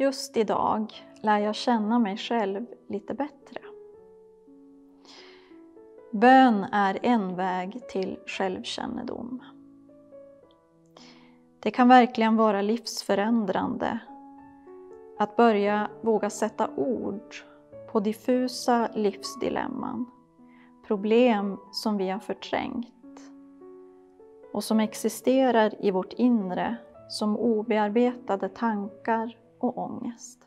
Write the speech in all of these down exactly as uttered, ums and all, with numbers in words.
Just idag lär jag känna mig själv lite bättre. Bön är en väg till självkännedom. Det kan verkligen vara livsförändrande att börja våga sätta ord på diffusa livsdilemman, problem som vi har förträngt och som existerar i vårt inre som obearbetade tankar och ångest.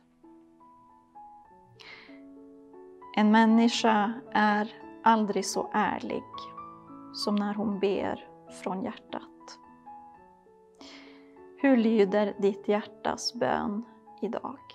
En människa är aldrig så ärlig som när hon ber från hjärtat. Hur lyder ditt hjärtas bön idag?